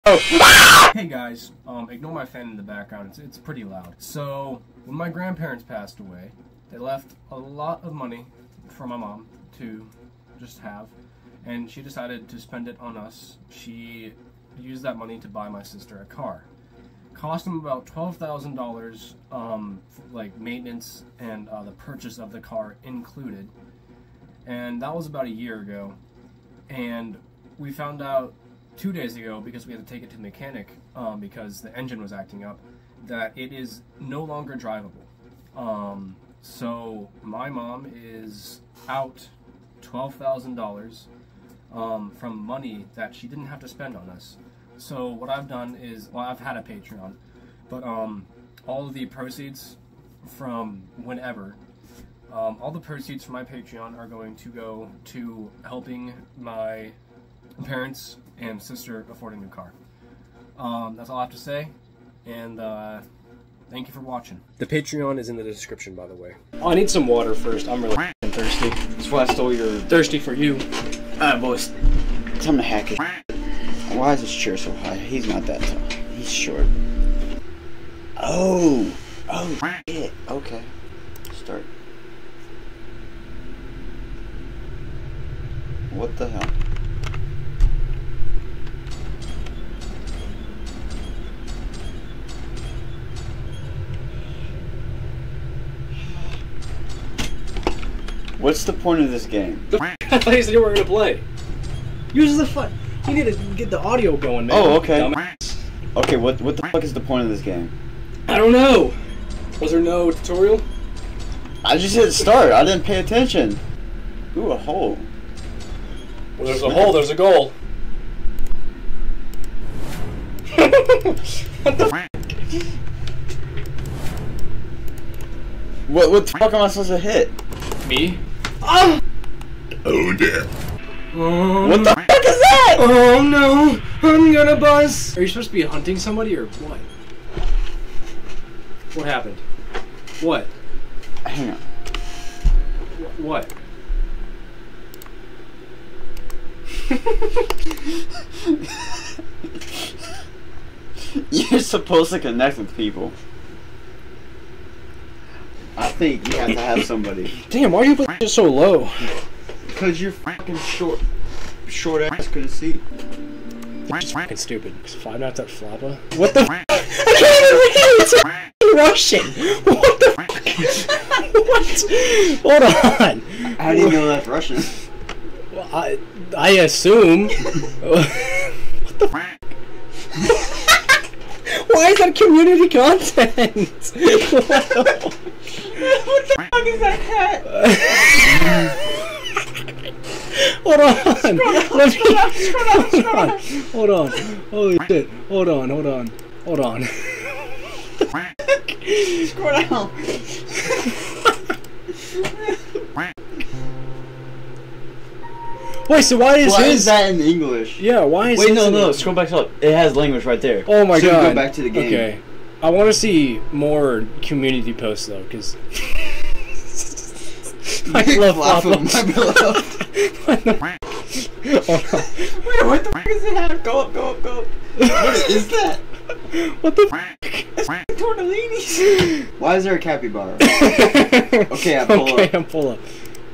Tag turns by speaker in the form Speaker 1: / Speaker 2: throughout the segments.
Speaker 1: Hey guys, ignore my fan in the background, it's pretty loud. So, when my grandparents passed away, they left a lot of money for my mom to just have, and she decided to spend it on us. She used that money to buy my sister a car. Cost them about $12,000, like maintenance and the purchase of the car included. And that was about a year ago. And we found out 2 days ago, because we had to take it to the mechanic because the engine was acting up, that it is no longer drivable. So my mom is out $12,000 from money that she didn't have to spend on us. So what I've done is, well, I've had a Patreon, but all of the proceeds from whenever, all the proceeds from my Patreon are going to go to helping my parents and sister afford a new car. That's all I have to say, and thank you for watching. The Patreon is in the description, by the way. Oh, I need some water first. I'm really thirsty.
Speaker 2: That's why I stole your...
Speaker 1: Thirsty for you.
Speaker 2: Alright, boys. Time to hack it. Why is this chair so high? He's not that tall. He's short. Oh! Oh, shit. Okay. Start. What the hell? What's the point of this game?
Speaker 1: I thought you said you were gonna play. Use the fuck. You need to get the audio going, man.
Speaker 2: Oh, okay.
Speaker 1: Dumbass.
Speaker 2: Okay, what the fuck is the point of this game?
Speaker 1: I don't know. Was there no tutorial?
Speaker 2: I just hit start. I didn't pay attention. Ooh, a hole.
Speaker 1: Well, there's a hole. There's a goal. What the fuck?
Speaker 2: What the fuck am I supposed to hit?
Speaker 1: Me? Oh!
Speaker 2: Oh dear.
Speaker 1: Oh,
Speaker 2: what the fuck is that?
Speaker 1: Oh no! I'm gonna buzz! Are you supposed to be hunting somebody or what? What happened? What?
Speaker 2: Hang on.
Speaker 1: What?
Speaker 2: You're supposed to connect with people. I think you have to have somebody.
Speaker 1: Damn, why are you putting it so low?
Speaker 2: Because you're fucking short ass couldn't see.
Speaker 1: That's fucking stupid. Is 5 Nights at Floppa? What the f? I can't even read it! It's Russian! What the fuck? What? Hold on!
Speaker 2: How do you know that's Russian?
Speaker 1: Well, I assume. What the fuck? Why is that community content?
Speaker 2: What the fuck is that cat?
Speaker 1: Hold on.
Speaker 2: Scroll down.
Speaker 1: Hold on. Holy shit. Hold on.
Speaker 2: Scroll down.
Speaker 1: Wait, so why is
Speaker 2: that in English?
Speaker 1: Yeah, why is
Speaker 2: Wait, no, scroll back up. It has language right there.
Speaker 1: Oh my god.
Speaker 2: Go back to the game.
Speaker 1: Okay. I want to see more community posts though, because I love Floppa. What the fuck?
Speaker 2: Wait, what the fuck is that? Go up. What is that?
Speaker 1: What the fuck?
Speaker 2: That's tortellinis. Why is there a capybara? Okay, I pull up.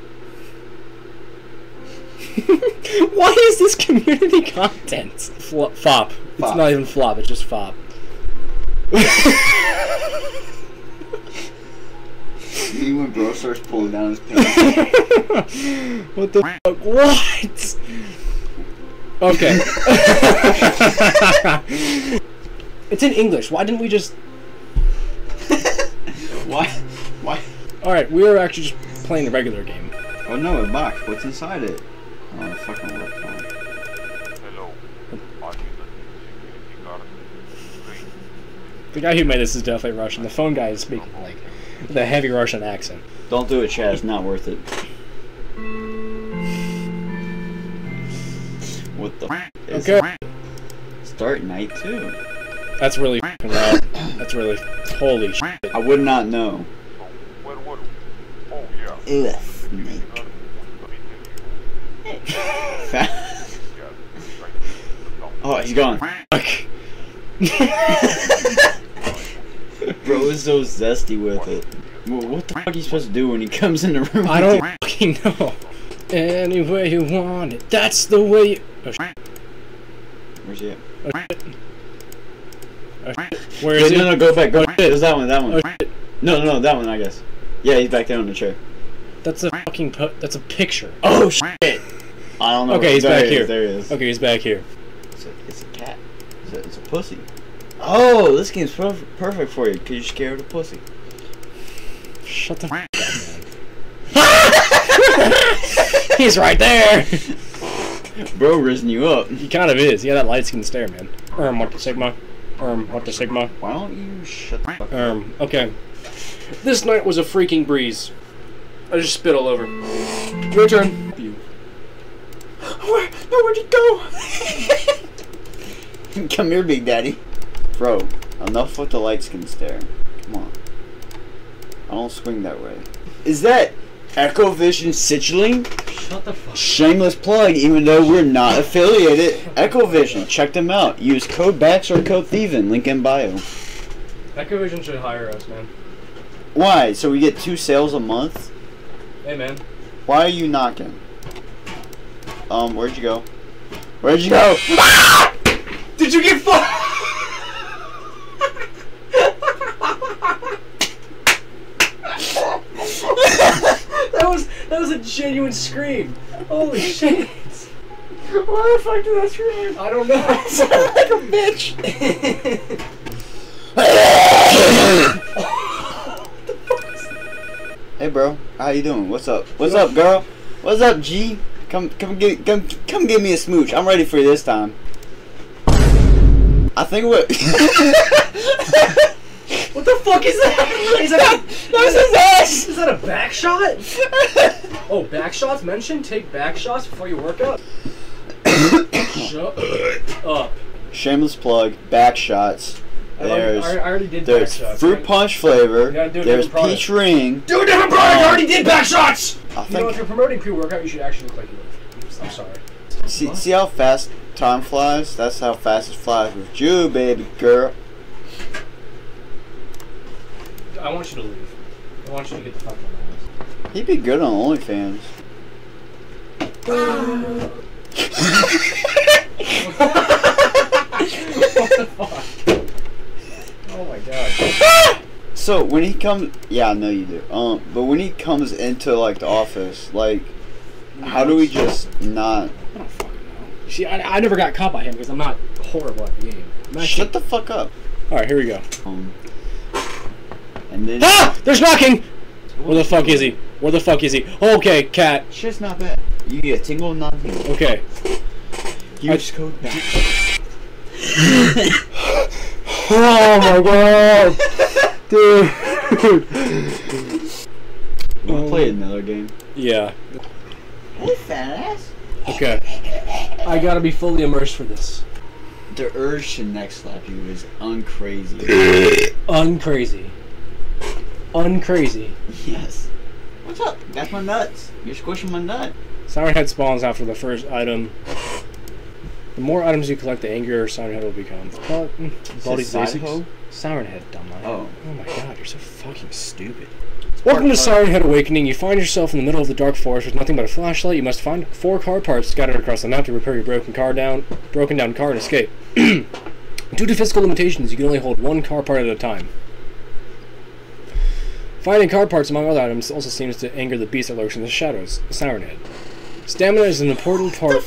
Speaker 1: Why is this community content? Fop. It's not even flop, it's just fop.
Speaker 2: Me when bro starts pulling down his pants.
Speaker 1: What the fuck? What? Okay. It's in English. Why didn't we just...
Speaker 2: Why?
Speaker 1: Alright, we were actually just playing a regular game.
Speaker 2: Oh no, a box. What's inside it? Oh, fucking electronic.
Speaker 3: Hello.
Speaker 1: The guy who made this is definitely Russian. The phone guy is speaking like with a heavy Russian accent.
Speaker 2: Don't do it, Chad. It's not worth it. What the f is
Speaker 1: Okay.
Speaker 2: Start night 2.
Speaker 1: That's really fucking loud. That's really... Holy shit.
Speaker 2: I would not know.
Speaker 3: Oh, yeah.
Speaker 2: Ugh, snake. Oh, he's gone.
Speaker 1: Fuck.
Speaker 2: Bro is so zesty with it. Well, what the fuck are you supposed to do when he comes in the room?
Speaker 4: I don't fucking know. Any way you want it, that's the way you... Oh,
Speaker 2: Where's he at?
Speaker 4: Where is he?
Speaker 2: No, go back. Go back. There's that one.
Speaker 4: Oh,
Speaker 2: No, that one, I guess. Yeah, he's back there on the chair.
Speaker 4: That's a fucking that's a picture.
Speaker 2: Oh, shit! I don't know.
Speaker 4: Okay, he's back here.
Speaker 2: There he is.
Speaker 4: Okay, he's back here.
Speaker 2: It's a cat. It's a pussy. Oh, this game's perfect for you, because you're scared of pussy.
Speaker 4: Shut the f up, man. He's right there!
Speaker 2: Bro risen you up.
Speaker 4: He kind of is. Yeah, that light-skinned stare, man. What the Sigma? What the Sigma?
Speaker 2: Why don't you shut the fuck up?
Speaker 4: Okay. This night was a freaking breeze. I just spit all over. Your turn.
Speaker 2: Where'd you go? Come here, Big Daddy. Bro, enough with the light skin stare. Come on. I don't swing that way. Is that Echovision Signaling?
Speaker 4: Shut the fuck up.
Speaker 2: Shameless plug, even though we're not affiliated. Echovision, check them out. Use code BAX or code Thievin, link in bio.
Speaker 4: Echovision should hire us, man.
Speaker 2: Why? So we get 2 sales a month?
Speaker 4: Hey, man.
Speaker 2: Why are you knocking? Where'd you go? Where'd you go?
Speaker 4: Did you get fucked? That was a genuine scream. Holy shit.
Speaker 2: Why the fuck did I scream?
Speaker 4: I don't know.
Speaker 2: I sounded like a bitch. Hey bro, how you doing? What's up? What's up, girl? What's up, G? Come give me a smooch. I'm ready for you this time. I think what?
Speaker 4: What the fuck is that? Is that
Speaker 2: That's his ass.
Speaker 4: is that a back shot? Oh, back shots mentioned? Take back shots before you work out? Shut up.
Speaker 2: Shameless plug. Back shots.
Speaker 4: I already did back
Speaker 2: There's
Speaker 4: shots.
Speaker 2: fruit punch flavor.
Speaker 4: You gotta do a
Speaker 2: There's
Speaker 4: different
Speaker 2: peach ring.
Speaker 4: Do a different product! I already did back shots!
Speaker 2: I
Speaker 4: You know, if
Speaker 2: think.
Speaker 4: you're promoting pre-workout, you should actually look like you live. I'm sorry.
Speaker 2: See how fast time flies? That's how fast it flies with you, baby girl.
Speaker 4: I want you to leave. I want you to get the fuck out of my
Speaker 2: He'd be good on OnlyFans.
Speaker 4: What the fuck? Oh my god.
Speaker 2: So when he comes, yeah, I know you do. But when he comes into like the office, like, how do we just not?
Speaker 4: I don't fucking know. See, I never got caught by him because I'm not horrible at the game.
Speaker 2: Shut the fuck up.
Speaker 4: Alright, here we go.
Speaker 2: And then.
Speaker 4: Ah! There's knocking! Where the fuck is he? Where the fuck is he? Okay, cat.
Speaker 2: Shit's not bad. You get tingle, not tingle.
Speaker 4: Okay.
Speaker 2: Use code BAX.
Speaker 4: Oh my god! Dude.
Speaker 2: We'll play another game.
Speaker 4: Yeah.
Speaker 2: Hey, fat ass.
Speaker 4: Okay. I gotta be fully immersed for this.
Speaker 2: The urge to neck slap you is uncrazy.
Speaker 4: Uncrazy. Uncrazy.
Speaker 2: Yes. What's up? That's my nuts. You're squishing my nut.
Speaker 4: Siren Head spawns after the first item. The more items you collect, the angrier Siren Head will become. Baldi's Basics. Siren Head, dumbass.
Speaker 2: Oh.
Speaker 4: Oh my god, you're so fucking stupid. Welcome to Siren Head Awakening. You find yourself in the middle of the dark forest with nothing but a flashlight. You must find 4 car parts scattered across the map to repair your broken down car and escape. Due to physical limitations, you can only hold 1 car part at a time. Finding car parts among other items also seems to anger the beast that lurks in the shadows, Siren Head. Stamina is an important part.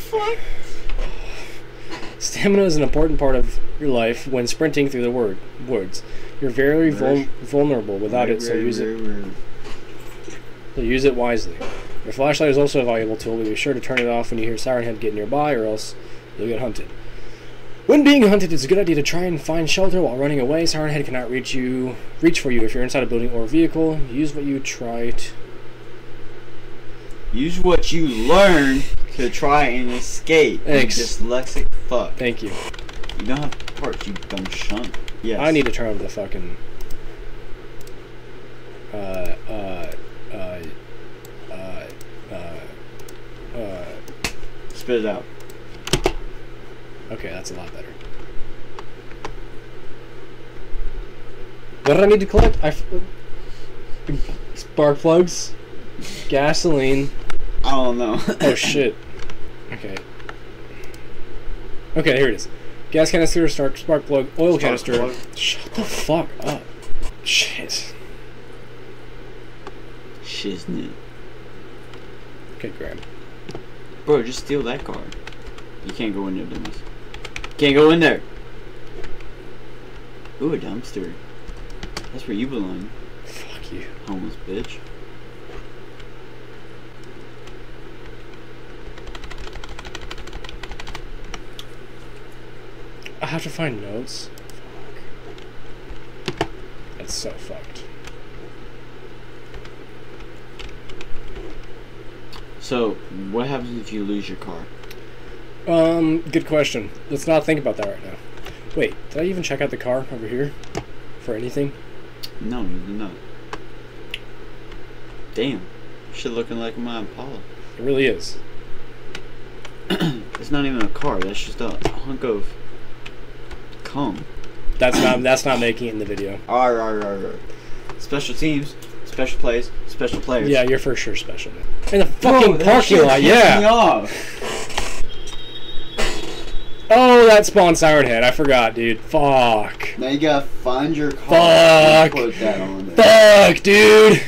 Speaker 4: Stamina is an important part of your life when sprinting through the woods. You're very vulnerable without it, so use it. So use it wisely. Your flashlight is also a valuable tool, but be sure to turn it off when you hear Siren Head get nearby, or else you'll get hunted. When being hunted, it's a good idea to try and find shelter while running away. Siren Head cannot reach for you if you're inside a building or a vehicle. Use what you
Speaker 2: learn to try and escape.
Speaker 4: Thanks.
Speaker 2: You dyslexic fuck.
Speaker 4: Thank you.
Speaker 2: You don't have parts, you dumb shunt. Yes.
Speaker 4: I need to turn on the fucking.
Speaker 2: Spit it out.
Speaker 4: Okay, that's a lot better. What did I need to collect? Spark plugs, gasoline.
Speaker 2: I don't know.
Speaker 4: Oh shit. Okay. Okay, here it is. Gas canister, spark plug, oil canister.
Speaker 2: Plug.
Speaker 4: Shut the fuck up. Shit.
Speaker 2: Shiznit.
Speaker 4: Okay, Graham.
Speaker 2: Bro, just steal that car. You can't go in there, dumbass. Can't go in there. Ooh, a dumpster. That's where you belong,
Speaker 4: Fuck you.
Speaker 2: homeless bitch.
Speaker 4: I have to find notes. Fuck. That's so fucked.
Speaker 2: So, what happens if you lose your car?
Speaker 4: Good question. Let's not think about that right now. Wait, did I even check out the car over here? For anything?
Speaker 2: No, you did not. Damn. Shit looking like my Impala.
Speaker 4: It really is.
Speaker 2: It's not even a car, that's just a hunk of cum.
Speaker 4: That's not making it in the video.
Speaker 2: Arr. Special teams, special plays, special players.
Speaker 4: Yeah, you're for sure special. In the fucking
Speaker 2: Bro, that
Speaker 4: parking
Speaker 2: shit
Speaker 4: lot,
Speaker 2: pissed
Speaker 4: yeah.
Speaker 2: me off.
Speaker 4: Oh, that spawned Siren Head. I forgot, dude. Fuck.
Speaker 2: Now you gotta find your car
Speaker 4: Fuck.
Speaker 2: and put that on there.
Speaker 4: Fuck, dude.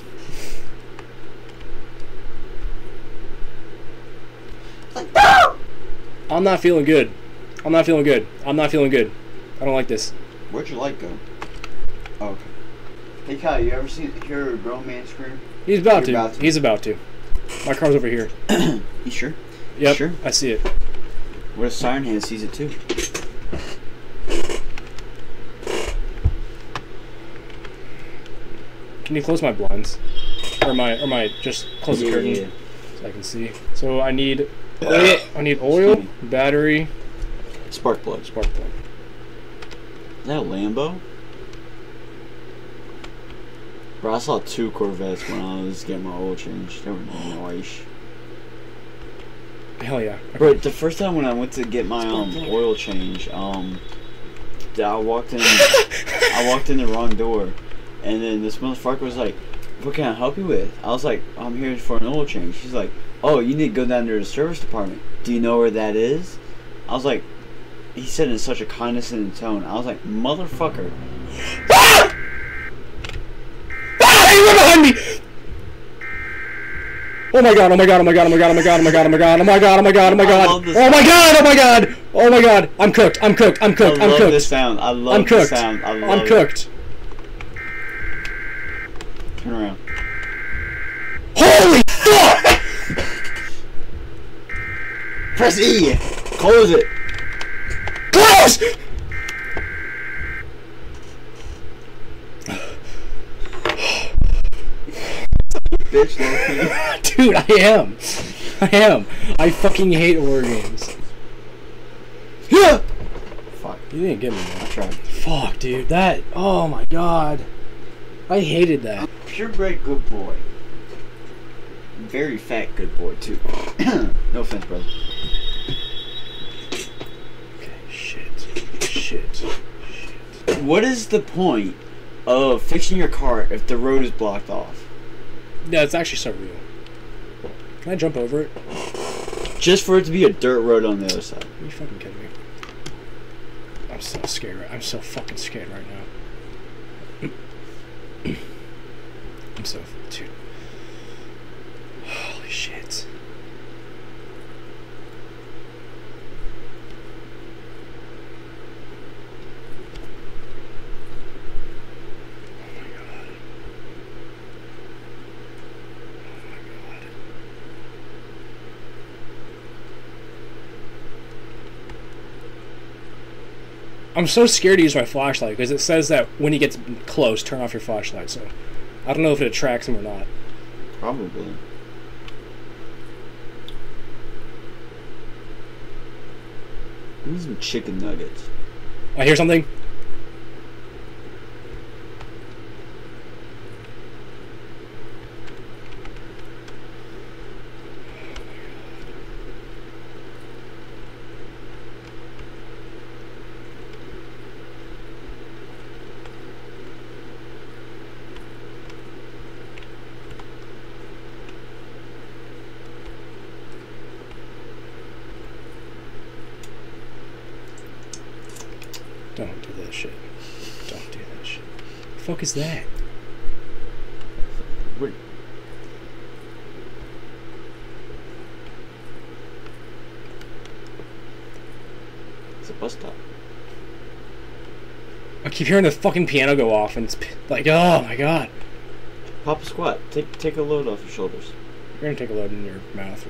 Speaker 4: I'm not feeling good. I'm not feeling good. I'm not feeling good. I don't like this.
Speaker 2: Where'd your light go? Oh, okay. Hey Kyle, you ever hear a grown man scream?
Speaker 4: He's about
Speaker 2: You're
Speaker 4: to.
Speaker 2: about to.
Speaker 4: He's about to. My car's over here.
Speaker 2: You sure?
Speaker 4: Yep.
Speaker 2: Sure.
Speaker 4: I see it.
Speaker 2: What if Siren Head sees it too?
Speaker 4: Can you close my blinds? Or my just close the curtain
Speaker 2: Yeah.
Speaker 4: so I can see. So I need oil, battery,
Speaker 2: Spark plug.
Speaker 4: spark plug.
Speaker 2: Is that a Lambo? Bro, I saw 2 Corvettes when I was getting my oil changed. They were nice.
Speaker 4: Hell yeah. Okay.
Speaker 2: Bro, the first time when I went to get my oil change, I walked in the wrong door, and then this motherfucker was like, "What can I help you with?" I was like, "I'm here for an oil change." She's like, "Oh, you need to go down to the service department. Do you know where that is?" I was like, he said in such a condescending tone. I was like, "Motherfucker."
Speaker 4: Ah! Ah! He's right behind me! Oh my god, oh my god, oh my god, oh my god, oh my god, oh my god, oh my god, oh my god, oh my god, oh my god,
Speaker 2: I love this
Speaker 4: oh my god, oh my god, oh my god, I'm cooked, I'm cooked, I'm cooked,
Speaker 2: I
Speaker 4: I'm
Speaker 2: love
Speaker 4: cooked.
Speaker 2: this sound. I love
Speaker 4: I'm
Speaker 2: this
Speaker 4: cooked.
Speaker 2: sound. I love
Speaker 4: I'm
Speaker 2: it.
Speaker 4: cooked.
Speaker 2: Turn around.
Speaker 4: Holy fuck!
Speaker 2: Press E. Close it.
Speaker 4: Close!
Speaker 2: Bitch, Loki.
Speaker 4: Dude, I am. I fucking hate horror games. Yeah.
Speaker 2: Fuck.
Speaker 4: You didn't get me,
Speaker 2: I
Speaker 4: man.
Speaker 2: tried.
Speaker 4: Fuck, dude. That. Oh my god. I hated that.
Speaker 2: Purebred good boy. Very fat good boy too. No offense, brother.
Speaker 4: Okay, shit.
Speaker 2: What is the point of fixing your car if the road is blocked off?
Speaker 4: Yeah, it's actually so real. Can I jump over it?
Speaker 2: Just for it to be a dirt road on the other side.
Speaker 4: Are you fucking kidding me? I'm so scared. I'm so fucking scared right now. I'm so... Dude. Holy shit. Oh my god. Oh my god. I'm so scared to use my flashlight because it says that when he gets close, turn off your flashlight. So I don't know if it attracts him or not.
Speaker 2: Probably. Give me some chicken nuggets.
Speaker 4: I hear something. Don't do that shit. Don't do that shit. What the fuck is that?
Speaker 2: What? It's a bus stop.
Speaker 4: I keep hearing the fucking piano go off, and it's like, oh my god.
Speaker 2: Pop a squat. Take a load off your shoulders.
Speaker 4: You're gonna take a load in your mouth.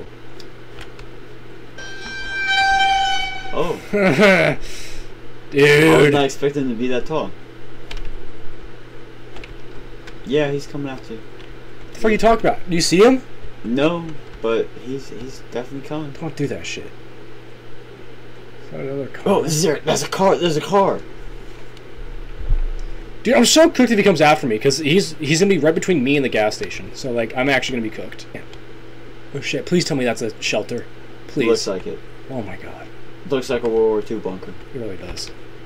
Speaker 2: Oh. I was
Speaker 4: Dude.
Speaker 2: not expecting him to be that tall. Yeah, he's coming after you.
Speaker 4: What the fuck are you talking about? Do you see him?
Speaker 2: No, but he's definitely coming.
Speaker 4: Don't do that shit. Is that another car?
Speaker 2: Oh, that's a car. There's a car.
Speaker 4: Dude, I'm so cooked if he comes after me, because he's gonna be right between me and the gas station. So, like, I'm actually gonna be cooked. Oh shit, please tell me that's a shelter. Please.
Speaker 2: Looks like it.
Speaker 4: Oh my god.
Speaker 2: Looks like a World War II bunker.
Speaker 4: It really does.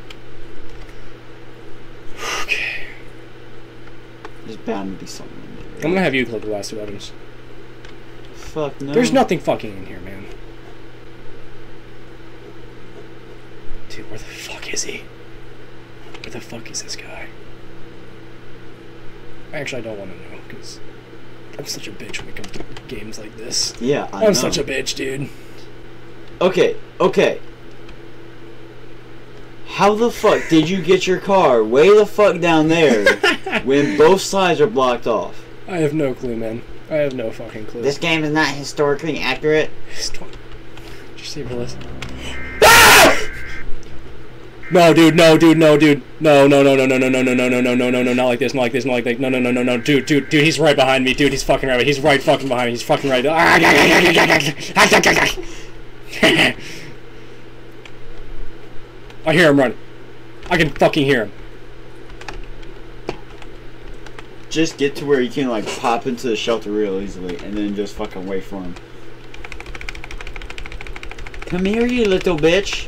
Speaker 4: Okay.
Speaker 2: There's bound to be something in there.
Speaker 4: I'm gonna have you collect the last two items.
Speaker 2: Fuck no.
Speaker 4: There's nothing fucking in here, man. Dude, where the fuck is he? Where the fuck is this guy? Actually, I don't want to know, because I'm such a bitch when it comes to games like this.
Speaker 2: Yeah, I know.
Speaker 4: I'm such a bitch, dude.
Speaker 2: Okay. How the fuck did you get your car way the fuck down there when both sides are blocked off?
Speaker 4: I have no clue, man. I have no fucking clue.
Speaker 2: This game is not historically accurate.
Speaker 4: Did you save your list? Ah! No, dude, no, dude, no, dude. No, not like this, not like this, not like that. No, dude, he's right behind me, dude, he's fucking right, he's right fucking behind me, he's fucking right. I hear him running. I can fucking hear him.
Speaker 2: Just get to where you can like pop into the shelter real easily and then just fucking wait for him. Come here, you little bitch.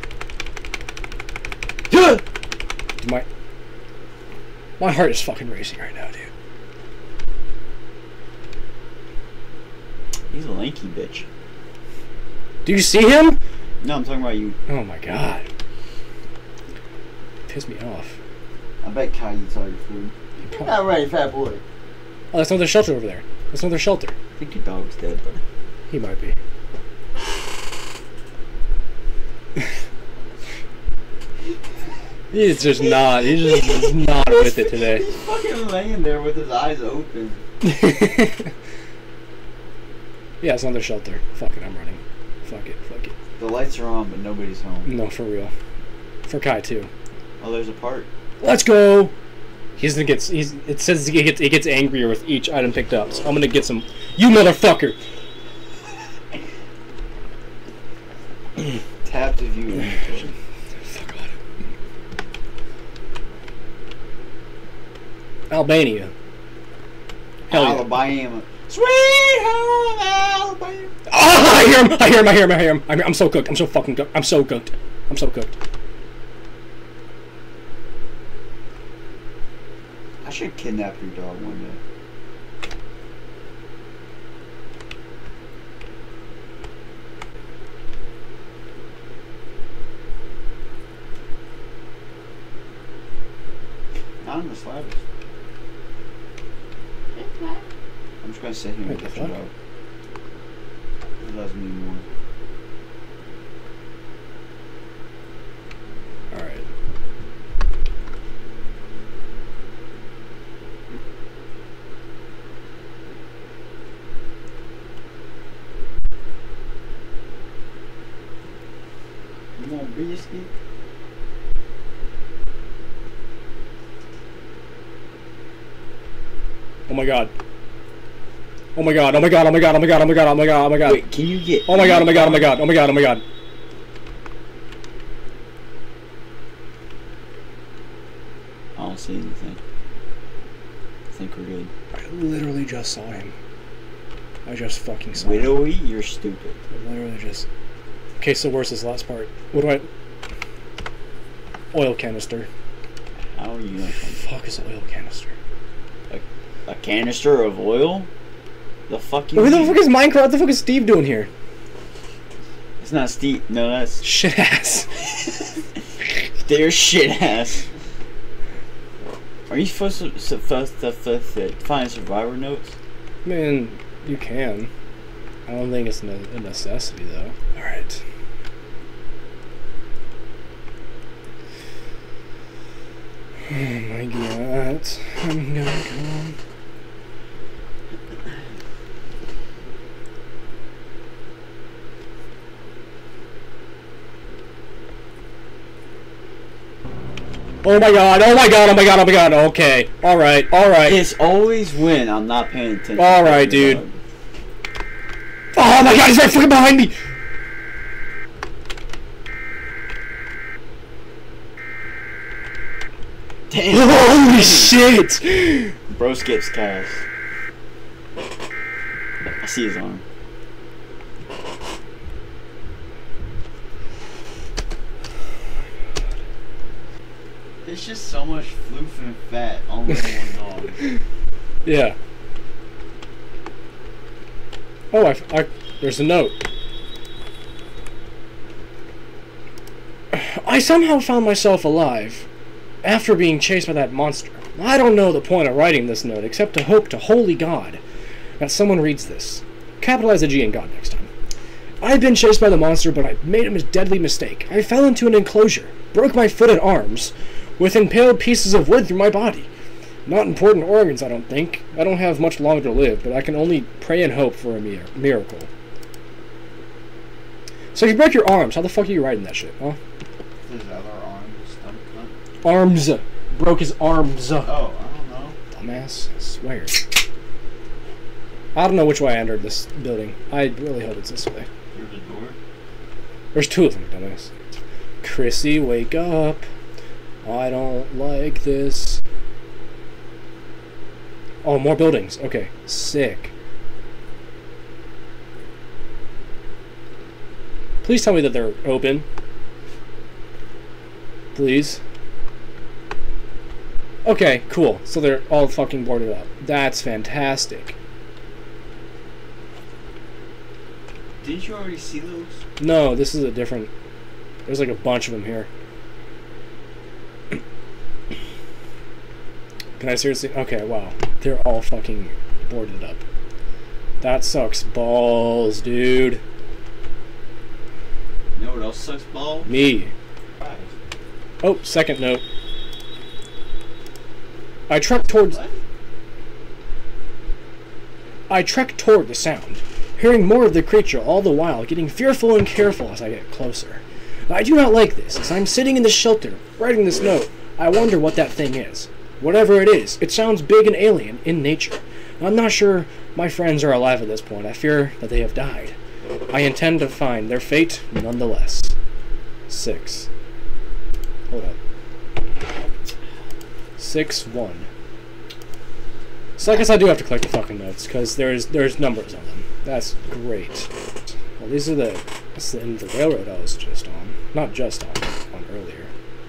Speaker 4: My heart is fucking racing right now, dude.
Speaker 2: He's a lanky bitch.
Speaker 4: Do you see him?
Speaker 2: No, I'm talking about you.
Speaker 4: Oh my god. Piss me off.
Speaker 2: I bet Kai eats all your food. You're not ready, fat boy.
Speaker 4: Oh, that's another shelter over there. That's another shelter.
Speaker 2: I think your dog's dead, but
Speaker 4: He might be. He's just not with it today.
Speaker 2: He's fucking laying there with his eyes open.
Speaker 4: Yeah, it's another shelter. Fuck it, I'm running. Fuck it.
Speaker 2: The lights are on, but nobody's home.
Speaker 4: No, for real. For Kai too.
Speaker 2: Oh, there's a part.
Speaker 4: Let's go! It says he gets angrier with each item picked up, so I'm gonna get some. You motherfucker!
Speaker 2: Tap to view inventory.
Speaker 4: Fuck on it. Albania. Hell yeah.
Speaker 2: Alabama. Sweet home Alabama.
Speaker 4: Oh, I hear him. I'm so cooked. I'm so fucking cooked. I'm so cooked.
Speaker 2: I should kidnap your dog one day. Not in the slightest. I'm just gonna sit here and
Speaker 4: What the
Speaker 2: get your
Speaker 4: fuck?
Speaker 2: dog. It doesn't mean more.
Speaker 4: Alright.
Speaker 2: You want biscuit?
Speaker 4: Oh my god.
Speaker 2: Wait, can you get?
Speaker 4: Oh my god.
Speaker 2: I don't see anything. I think we're good.
Speaker 4: I literally just saw him. I just fucking saw him.
Speaker 2: Widowy, you're stupid.
Speaker 4: I literally just... Okay, so where's this last part? What do I... Oil canister.
Speaker 2: How are you gonna
Speaker 4: The fuck is an oil canister?
Speaker 2: a canister of oil? The fuck you
Speaker 4: Where the
Speaker 2: mean?
Speaker 4: fuck is Minecraft? What the fuck is Steve doing here?
Speaker 2: It's not Steve. No, that's
Speaker 4: Shit ass.
Speaker 2: Their shit ass. Are you supposed to find survivor notes?
Speaker 4: I mean, you can. I don't think it's a necessity, though. Alright. Oh my god. I'm gonna go. Oh my god, oh my god, oh my god, oh my god, okay. Alright, alright.
Speaker 2: It's always when I'm not paying attention.
Speaker 4: Alright, dude. Oh my god, he's right fucking behind me!
Speaker 2: Damn.
Speaker 4: Holy shit!
Speaker 2: Bro skips cast. I see his arm. There's just so much floof and fat on this one dog.
Speaker 4: Yeah. Oh, there's a note. I somehow found myself alive after being chased by that monster. I don't know the point of writing this note except to hope to holy God that someone reads this. Capitalize the G in God next time. I've been chased by the monster, but I made a deadly mistake. I fell into an enclosure, broke my foot and arms, with impaled pieces of wood through my body. Not important organs, I don't think. I don't have much longer to live, but I can only pray and hope for a miracle. So if you broke your arms, how the fuck are you writing that shit, huh?
Speaker 2: His other arm, stomach cut.
Speaker 4: Arms. Broke his arms.
Speaker 2: Oh, I don't know.
Speaker 4: Dumbass. I swear. I don't know which way I entered this building. I really hope it's this way.
Speaker 2: Through the door?
Speaker 4: There's two of them, dumbass. Chrissy, wake up. I don't like this. Oh, more buildings. Okay. Sick. Please tell me that they're open. Please. Okay, cool. So they're all fucking boarded up. That's fantastic.
Speaker 2: Didn't you already see those?
Speaker 4: No, this is a different... There's like a bunch of them here. Can I seriously... Okay, wow. They're all fucking boarded up. That sucks balls, dude.
Speaker 2: You know what else sucks balls?
Speaker 4: Me. Oh, second note. I trek toward the sound, hearing more of the creature all the while, getting fearful and careful as I get closer. I do not like this. As I'm sitting in the shelter, writing this note, I wonder what that thing is. Whatever it is, it sounds big and alien in nature. I'm not sure my friends are alive at this point. I fear that they have died. I intend to find their fate nonetheless. 6. Hold up. 6-1. So I guess I do have to collect the fucking notes, because there's numbers on them. That's great. Well, these are that's the end of the railroad I was just on. Not just on earlier.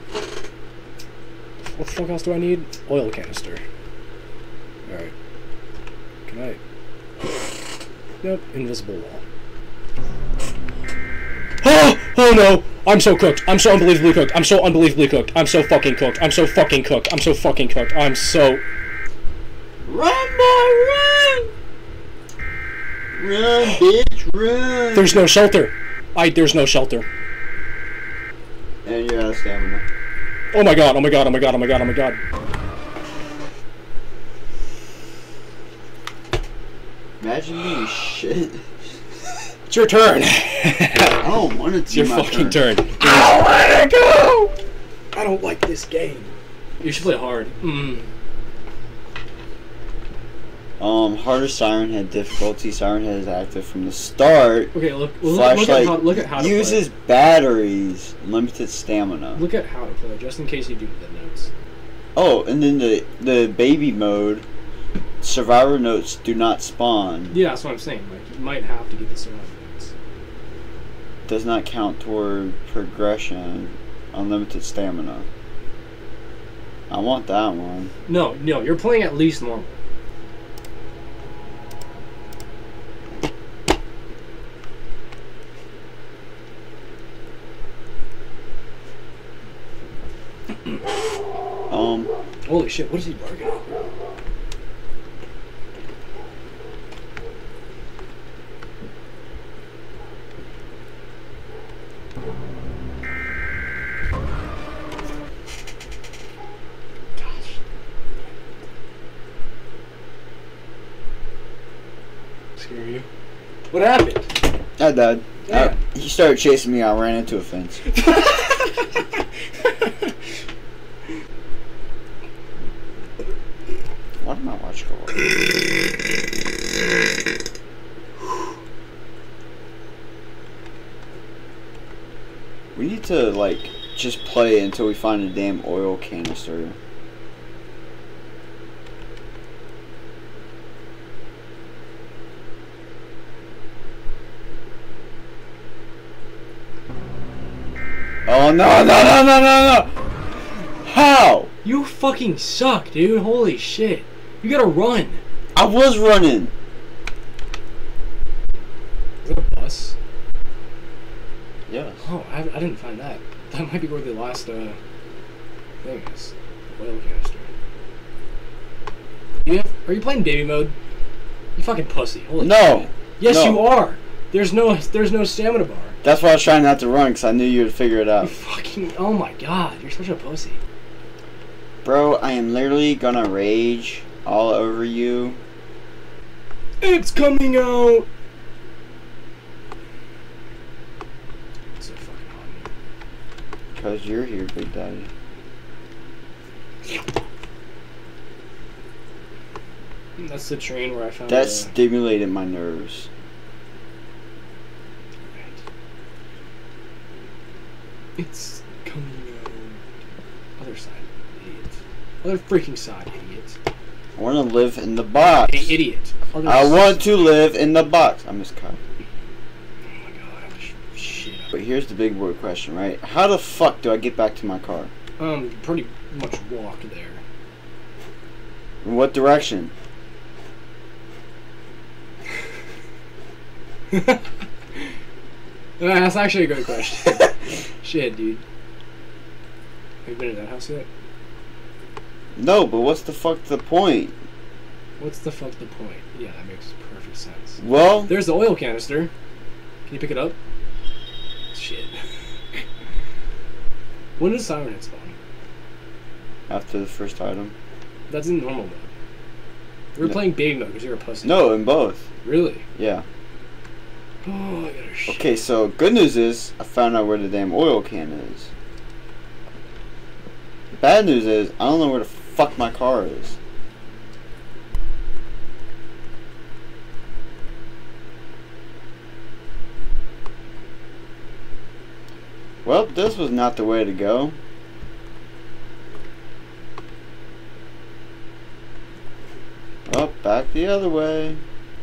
Speaker 4: What the fuck else do I need? Oil canister. Alright. Can I... Nope, invisible wall. Oh! Oh no! I'm so cooked. I'm so unbelievably cooked. I'm so unbelievably cooked. I'm so fucking cooked. I'm so fucking cooked. I'm so fucking cooked. I'm so...
Speaker 2: Run, boy, run! Run, bitch, run!
Speaker 4: There's no shelter. There's no shelter.
Speaker 2: And you're out of stamina.
Speaker 4: Oh my god, oh my god, oh my god, oh my god, oh my god.
Speaker 2: Imagine being shit.
Speaker 4: It's your turn.
Speaker 2: I don't want it to
Speaker 4: It's your
Speaker 2: my
Speaker 4: fucking turn. I don't want to go! I don't like this game. You should play hard.
Speaker 2: Harder Siren Head difficulty. Siren Head is active from the start.
Speaker 4: Okay, look
Speaker 2: Flashlight
Speaker 4: at how to
Speaker 2: uses
Speaker 4: play.
Speaker 2: Batteries, limited stamina.
Speaker 4: Look at how to play, just in case you do the notes.
Speaker 2: Oh, and then the baby mode, survivor notes do not spawn.
Speaker 4: Yeah, that's what I'm saying. Like, you might have to get the survivor notes.
Speaker 2: Does not count toward progression. Unlimited stamina. I want that one.
Speaker 4: No, you're playing at least normal. Holy shit, what is he barking at? Scare you? What happened?
Speaker 2: I died.
Speaker 4: Yeah.
Speaker 2: He started chasing me. I ran into a fence. Why did my watch go off? We need to, like, just play until we find a damn oil canister. Oh, no. How?
Speaker 4: You fucking suck, dude. Holy shit. You gotta run.
Speaker 2: I was running.
Speaker 4: Is that a bus?
Speaker 2: Yes.
Speaker 4: Oh, I didn't find that. That might be where the last, thing is. Oil canister. Are you playing baby mode? You fucking pussy. Holy
Speaker 2: No.
Speaker 4: shit. Yes,
Speaker 2: No.
Speaker 4: you are. There's no stamina bar.
Speaker 2: That's why I was trying not to run, because I knew you would figure it
Speaker 4: You
Speaker 2: out.
Speaker 4: fucking, oh my god, you're such a pussy.
Speaker 2: Bro, I am literally gonna rage all over you.
Speaker 4: It's coming out! It's so fucking hot.
Speaker 2: Because you're here, Big Daddy.
Speaker 4: That's the train where I found
Speaker 2: That stimulated my nerves.
Speaker 4: It's coming out. Other side, idiot. Other freaking side, idiot.
Speaker 2: I want to live in the box.
Speaker 4: Hey, idiot.
Speaker 2: I want to live in the box. I miss Kyle.
Speaker 4: Oh my god, I'm shit up.
Speaker 2: But here's the big boy question, right? How the fuck do I get back to my car?
Speaker 4: Pretty much walk there.
Speaker 2: In what direction?
Speaker 4: That's actually a good question. Shit, dude. Have you been in that house yet?
Speaker 2: No, but what's the fuck the point?
Speaker 4: What's the fuck the point? Yeah, that makes perfect sense.
Speaker 2: Well,
Speaker 4: There's the oil canister. Can you pick it up? Shit. When does Siren Head spawn?
Speaker 2: after the first item.
Speaker 4: That's in normal mode. We were
Speaker 2: No.
Speaker 4: playing big mode because you're a pussy.
Speaker 2: No, in both.
Speaker 4: Really?
Speaker 2: Yeah.
Speaker 4: Oh, I gotta shit.
Speaker 2: Okay, so good news is I found out where the damn oil can is. Bad news is I don't know where the fuck my car is. Well, this was not the way to go. Well, back the other way.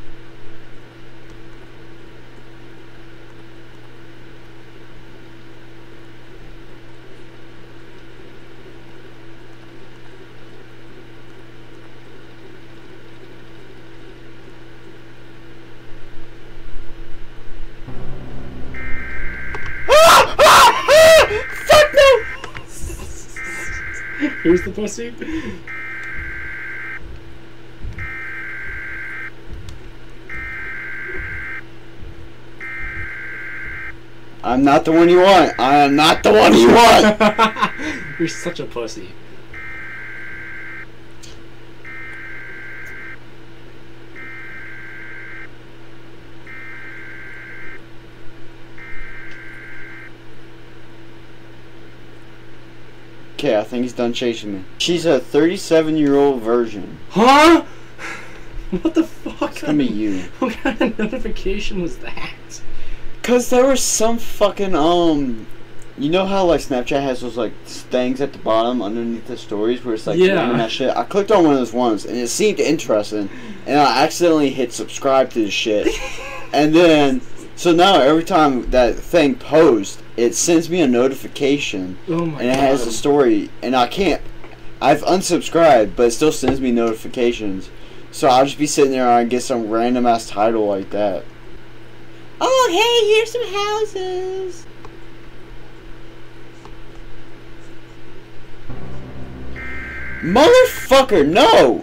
Speaker 2: Fuck no!
Speaker 4: Here's the pussy.
Speaker 2: I'm not the one you want. I am not the one you want.
Speaker 4: You're such a pussy.
Speaker 2: Okay, I think he's done chasing me. She's a 37-year-old virgin.
Speaker 4: Huh? What the fuck?
Speaker 2: It's gonna be you.
Speaker 4: What kind of notification was that?
Speaker 2: Cause there was some fucking you know how like Snapchat has those like things at the bottom underneath the stories where it's like
Speaker 4: Yeah.
Speaker 2: random that shit. I clicked on one of those ones and it seemed interesting, and I accidentally hit subscribe to the shit, and then so now every time that thing posts, it sends me a notification.
Speaker 4: Oh my
Speaker 2: And it
Speaker 4: god.
Speaker 2: has a story, and I've unsubscribed, but it still sends me notifications. So I'll just be sitting there and I get some random ass title like that. Oh, hey, here's some houses. Motherfucker, no!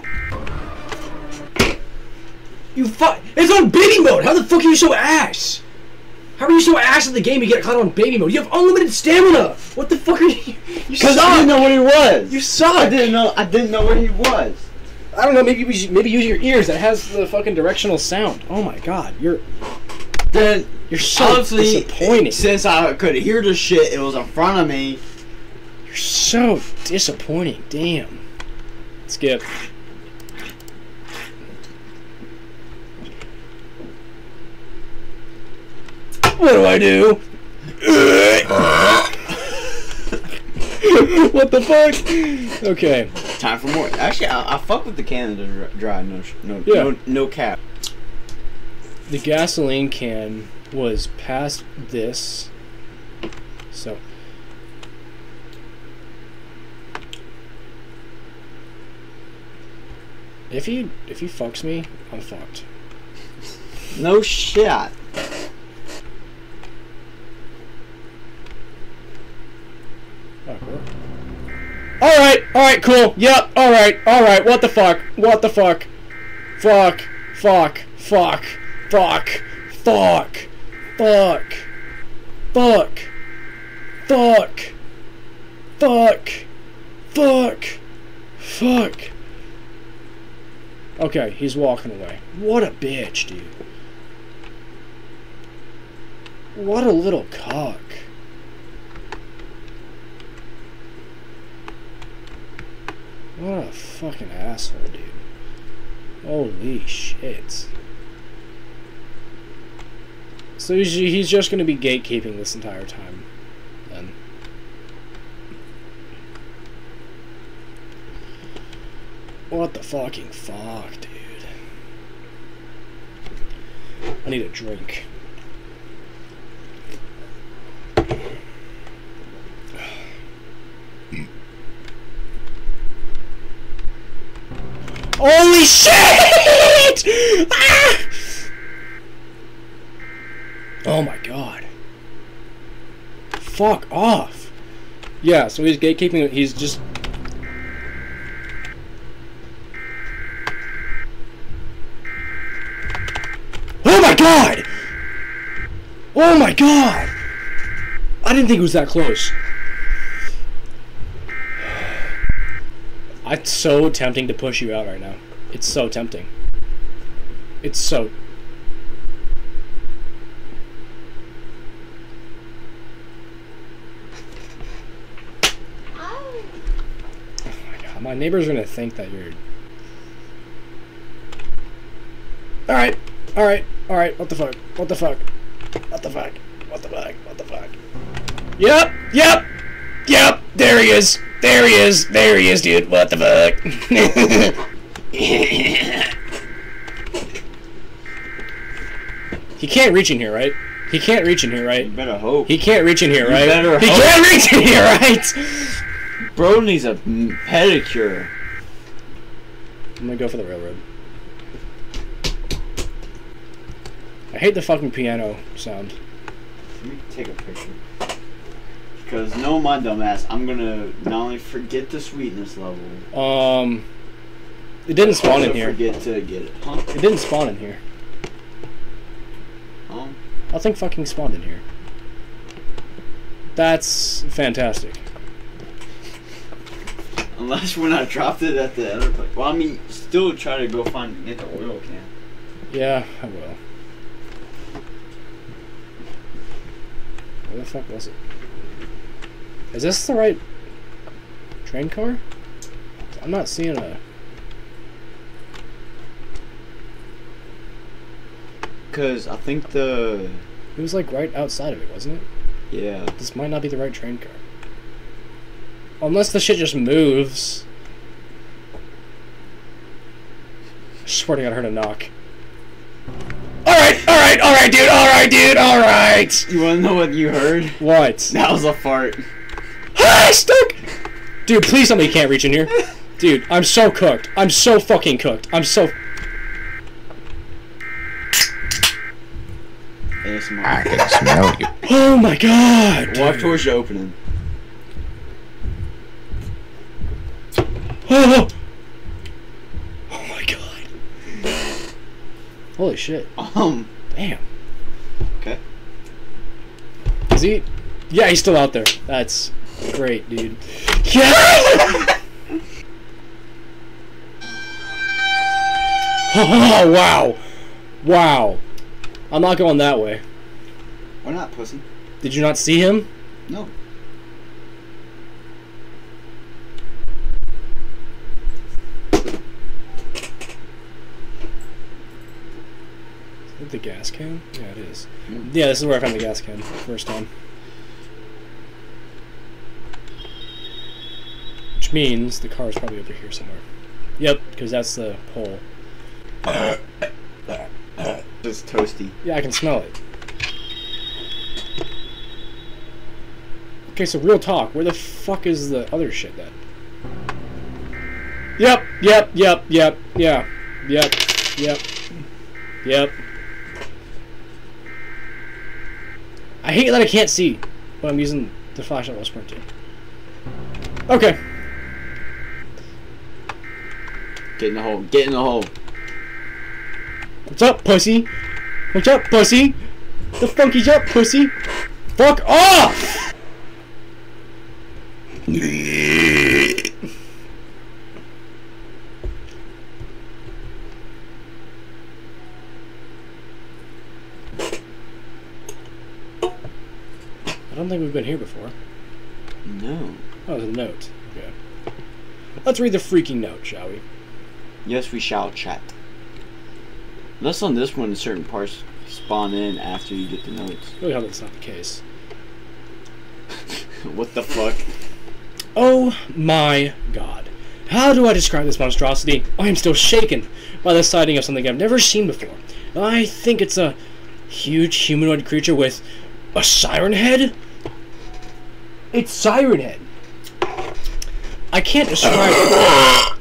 Speaker 4: You fuck! It's on baby mode! How the fuck are you so ass? How are you so ass in the game you get caught on baby mode? You have unlimited stamina! What the fuck are you?
Speaker 2: Because I didn't know where he was!
Speaker 4: You suck!
Speaker 2: I didn't know where he was.
Speaker 4: I don't know, maybe use your ears. That has the fucking directional sound. Oh my god, you're so disappointing.
Speaker 2: Since I could hear the shit, it was in front of me.
Speaker 4: You're so disappointing. Damn. Skip. What do I do? What the fuck? Okay.
Speaker 2: Time for more. Actually, I fuck with the Canada Dry. No cap.
Speaker 4: The gasoline can was past this, so if he fucks me, I'm fucked.
Speaker 2: No shit.
Speaker 4: Oh, cool. Alright, cool. Yep, alright. What the fuck? Fuck. Okay, he's walking away. What a bitch, dude. What a little cock. What a fucking asshole, dude. Holy shit. So he's just gonna be gatekeeping this entire time, then. What the fucking fuck, dude. I need a drink. Holy shit! Ah! Oh my god. Fuck off. Yeah, so he's gatekeeping, he's just... Oh my god! Oh my god! I didn't think it was that close. It's so tempting to push you out right now. It's so tempting. It's so... Oh my god, my neighbors are gonna think that you're... Alright, what the fuck? Yep, there he is, dude, what the fuck? He can't reach in here, right?
Speaker 2: You better hope.
Speaker 4: He can't reach in here, right?
Speaker 2: He
Speaker 4: can't reach in here, right?
Speaker 2: Bro needs a pedicure.
Speaker 4: I'm gonna go for the railroad. I hate the fucking piano sound.
Speaker 2: Let me take a picture. Because no, my dumbass, I'm gonna not only forget the sweetness level.
Speaker 4: It didn't spawn in here.
Speaker 2: Forget to get it. Huh?
Speaker 4: It didn't spawn in here. Nothing fucking spawned in here. That's fantastic.
Speaker 2: Unless when I dropped it at the other place. Well, I mean, still try to go get the oil can.
Speaker 4: Yeah, I will. Where the fuck was it? Is this the right train car? I'm not seeing a...
Speaker 2: Because I think the...
Speaker 4: It was like right outside of it, wasn't it?
Speaker 2: Yeah.
Speaker 4: This might not be the right train car. Unless the shit just moves. I swear to God, I heard a knock. Alright, dude!
Speaker 2: You wanna know what you heard?
Speaker 4: What?
Speaker 2: That was a fart.
Speaker 4: Ah, stuck! Dude, please tell me you can't reach in here. Dude, I'm so cooked. I'm so fucking cooked. I'm so...
Speaker 2: ASMR.
Speaker 5: I can smell you.
Speaker 4: Oh my god!
Speaker 2: Walk towards the opening.
Speaker 4: Oh! Oh my god. Holy shit. Damn.
Speaker 2: Okay.
Speaker 4: Is he? Yeah, he's still out there. That's great, dude. Yeah! Oh, wow. Wow. I'm not going that way.
Speaker 2: Why not, pussy?
Speaker 4: Did you not see him?
Speaker 2: No.
Speaker 4: Is it the gas can? Yeah, it is. Yeah, this is where I found the gas can first time. Which means the car is probably over here somewhere. Yep, because that's the pole.
Speaker 2: Just toasty.
Speaker 4: Yeah, I can smell it. Okay, so real talk. Where the fuck is the other shit then? Yep. I hate that I can't see, but I'm using the flashlight while sprinting. Okay.
Speaker 2: Get in the hole. Get in the hole.
Speaker 4: What's up, pussy? What's up, pussy? The funky's up, pussy? Fuck off! I don't think we've been here before.
Speaker 2: No.
Speaker 4: Oh, there's a note. Okay. Let's read the freaking note, shall we?
Speaker 2: Yes, we shall chat. Unless on this one, certain parts spawn in after you get the notes.
Speaker 4: Really hope that's not the case.
Speaker 2: What the fuck?
Speaker 4: Oh my god. How do I describe this monstrosity? I am still shaken by the sighting of something I've never seen before. I think it's a huge humanoid creature with a siren head? It's Siren Head. I can't describe it.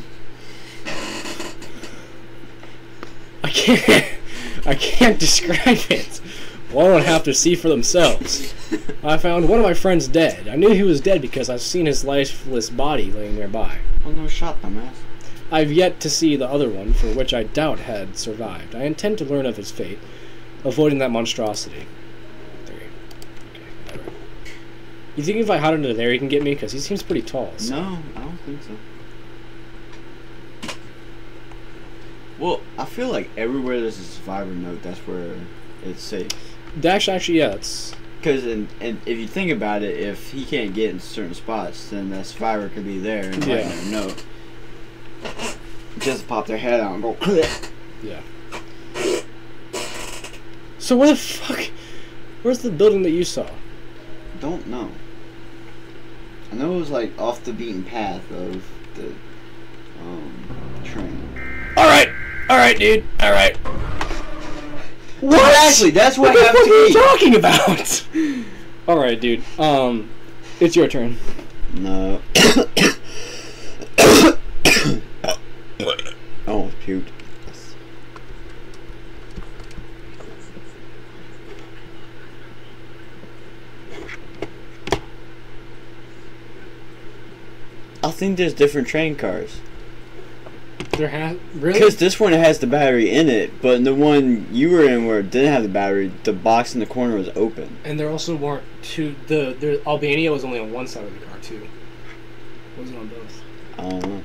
Speaker 4: I can't describe it. One would have to see for themselves. I found one of my friends dead. I knew he was dead because I've seen his lifeless body laying nearby.
Speaker 2: Oh no, shot, dumbass.
Speaker 4: I've yet to see the other one, for which I doubt had survived. I intend to learn of his fate, avoiding that monstrosity. Okay, alright. You think if I hide under there he can get me? Because he seems pretty tall. So.
Speaker 2: No, I don't think so. Well, I feel like everywhere there's a survivor note, that's where it's safe.
Speaker 4: Dash, actually, yeah, it's...
Speaker 2: Because and if you think about it, if he can't get in certain spots, then the survivor could be there and write a note. Just pop their head out and go click.
Speaker 4: Yeah. So where the fuck... Where's the building that you saw?
Speaker 2: Don't know. I know it was like off the beaten path of the train.
Speaker 4: Alright, dude. Alright.
Speaker 2: What? Actually, that's what
Speaker 4: I have to
Speaker 2: eat.
Speaker 4: What are you talking about? Alright, dude. It's your turn.
Speaker 2: No. Oh, puked. I think there's different train cars.
Speaker 4: There has really?
Speaker 2: Because this one has the battery in it, but the one you were in where it didn't have the battery, the box in the corner was open.
Speaker 4: And there also weren't two. The Albania was only on one side of the car too. It wasn't on both.
Speaker 2: I don't know.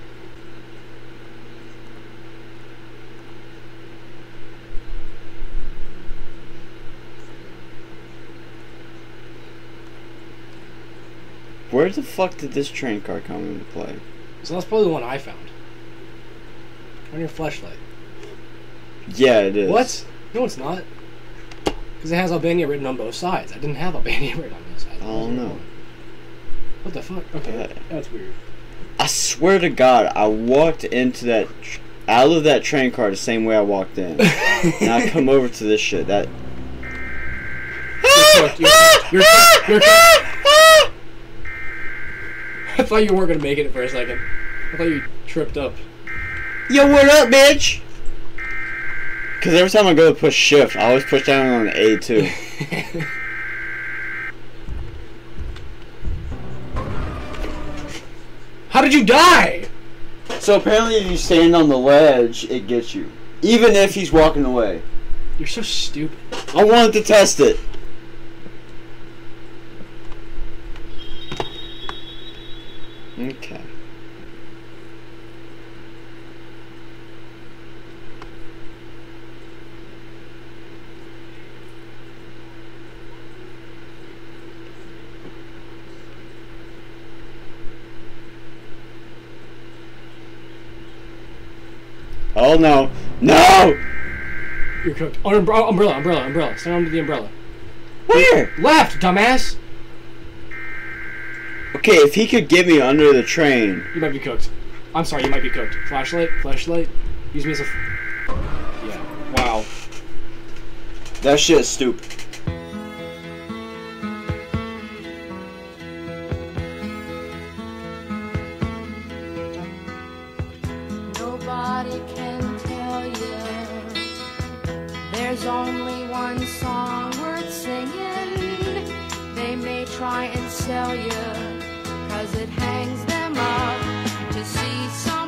Speaker 2: Where the fuck did this train car come into play?
Speaker 4: So that's probably the one I found. On your flashlight.
Speaker 2: Yeah, it is.
Speaker 4: What? No, it's not. Because it has Albania written on both sides. I didn't have Albania written on both sides.
Speaker 2: I don't know.
Speaker 4: What the fuck? Okay, that's weird.
Speaker 2: I swear to God, I walked into that, out of that train car the same way I walked in. And I come over to this shit. That.
Speaker 4: You're I thought you weren't gonna make it for a second. I thought you tripped up.
Speaker 2: Yo, what up, bitch? Because every time I go to push shift, I always push down on A2.
Speaker 4: How did you die?
Speaker 2: So apparently if you stand on the ledge, it gets you. Even if he's walking away.
Speaker 4: You're so stupid.
Speaker 2: I wanted to test it. Okay. Oh no. No!
Speaker 4: You're cooked. Oh, umbrella. Stand under the umbrella.
Speaker 2: Where?
Speaker 4: Left, dumbass!
Speaker 2: Okay, if he could get me under the train.
Speaker 4: You might be cooked. I'm sorry, you might be cooked. Flashlight. Use me as a... Yeah. Wow.
Speaker 2: That shit's stupid.
Speaker 5: Nobody can tell you there's only one song worth singing. They may try and sell you, 'cause it hangs them up to see some